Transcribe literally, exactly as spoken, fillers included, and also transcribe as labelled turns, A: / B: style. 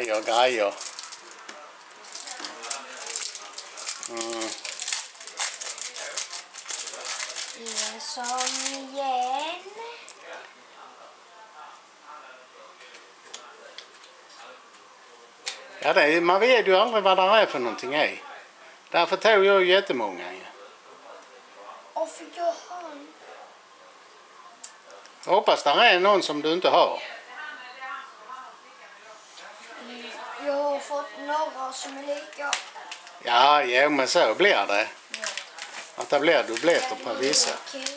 A: grejer, grejer. Mm.
B: En sån igen.
A: Ja, det är, man vet ju aldrig vad det är för någonting i. Därför tog jag jättemånga. Ja.
B: Och fick jag han?
A: Jag hoppas det är någon som du inte har.
B: Jag har fått några som är lika.
A: Ja, ja men så blir det. Att det blir dubbletter på vissa.
B: Okej.